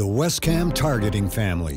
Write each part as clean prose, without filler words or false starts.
The WESCAM targeting family.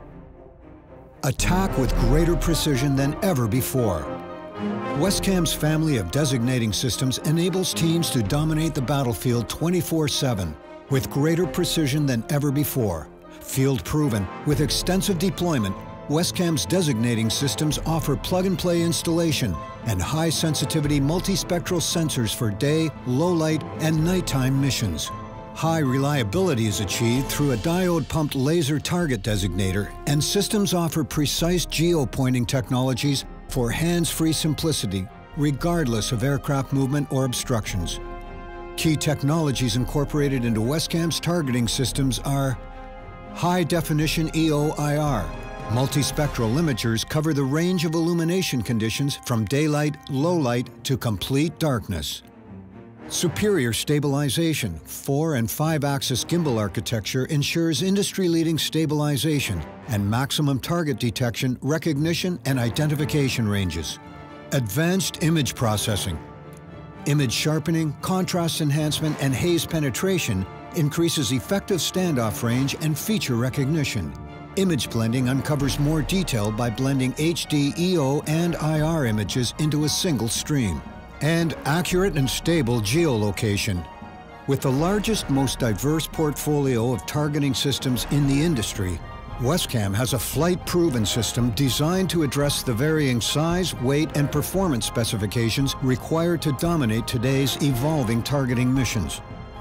Attack with greater precision than ever before. WESCAM's family of designating systems enables teams to dominate the battlefield 24/7 with greater precision than ever before. Field proven, with extensive deployment, WESCAM's designating systems offer plug-and-play installation and high-sensitivity multi-spectral sensors for day, low-light, and nighttime missions. High reliability is achieved through a diode-pumped laser target designator, and systems offer precise GEO-Pointing technologies for hands-free simplicity, regardless of aircraft movement or obstructions. Key technologies incorporated into WESCAM's targeting systems are high-definition EO/IR. Multi-spectral imagers cover the range of illumination conditions from daylight, low light to complete darkness. Superior stabilization, 4- and 5-axis gimbal architecture ensures industry-leading stabilization and maximum target detection, recognition, and identification ranges. Advanced image processing. Image sharpening, contrast enhancement, and haze penetration increases effective standoff range and feature recognition. Image blending uncovers more detail by blending HD, EO, and IR images into a single stream. And accurate and stable geolocation. With the largest, most diverse portfolio of targeting systems in the industry, WESCAM has a flight-proven system designed to address the varying size, weight, and performance specifications required to dominate today's evolving targeting missions.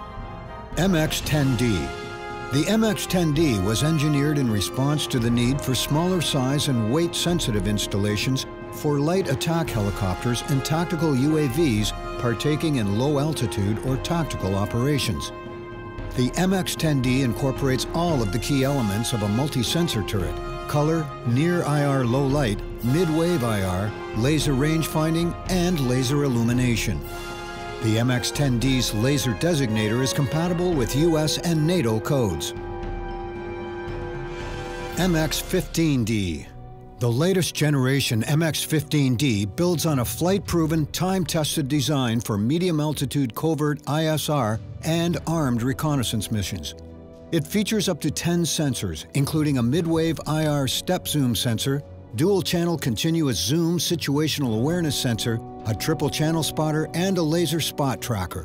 MX-10D. The MX-10D was engineered in response to the need for smaller size and weight-sensitive installations for light attack helicopters and tactical UAVs partaking in low-altitude or tactical operations. The MX-10D incorporates all of the key elements of a multi-sensor turret: color, near-IR low-light, mid-wave IR, laser range finding, and laser illumination. The MX-10D's laser designator is compatible with US and NATO codes. MX-15D. The latest generation MX-15D builds on a flight-proven, time-tested design for medium-altitude covert ISR and armed reconnaissance missions. It features up to 10 sensors, including a mid-wave IR step zoom sensor, dual-channel continuous zoom situational awareness sensor, a triple-channel spotter, and a laser spot tracker.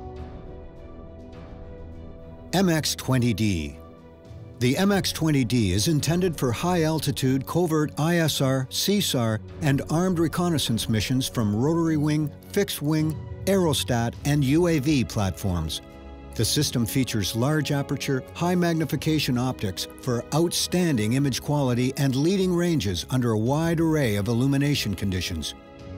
MX-20D. The MX-20D is intended for high-altitude covert ISR, CSAR, and armed reconnaissance missions from rotary wing, fixed wing, aerostat, and UAV platforms. The system features large aperture, high magnification optics for outstanding image quality and leading ranges under a wide array of illumination conditions.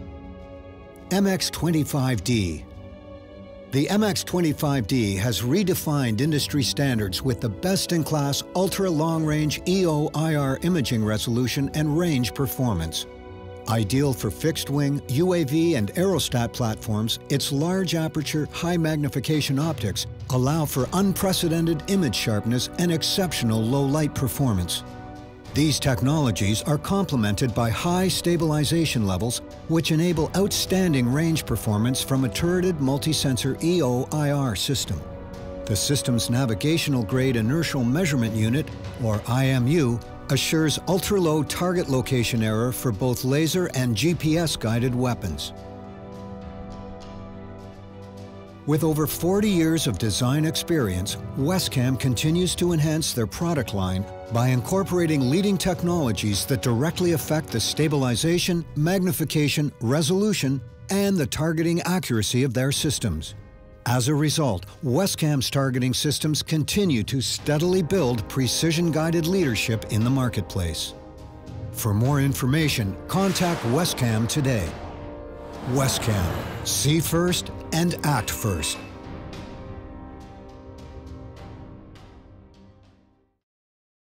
MX-25D. The MX-25D has redefined industry standards with the best-in-class ultra-long-range EO/IR imaging resolution and range performance. Ideal for fixed-wing, UAV, and aerostat platforms, its large aperture, high magnification optics allow for unprecedented image sharpness and exceptional low-light performance. These technologies are complemented by high stabilization levels, which enable outstanding range performance from a turreted multi-sensor EO/IR system. The system's navigational-grade inertial measurement unit, or IMU, assures ultra-low target location error for both laser and GPS-guided weapons. With over 40 years of design experience, WESCAM continues to enhance their product line by incorporating leading technologies that directly affect the stabilization, magnification, resolution, and the targeting accuracy of their systems. As a result, WESCAM's targeting systems continue to steadily build precision-guided leadership in the marketplace. For more information, contact WESCAM today. WESCAM. See first and act first.